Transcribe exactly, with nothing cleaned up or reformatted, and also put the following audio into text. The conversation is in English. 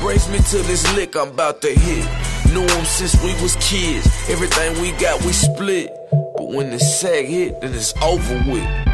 brings me to this lick I'm about to hit. Knew him since we was kids. Everything we got, we split. But when the sack hit, then it's over with.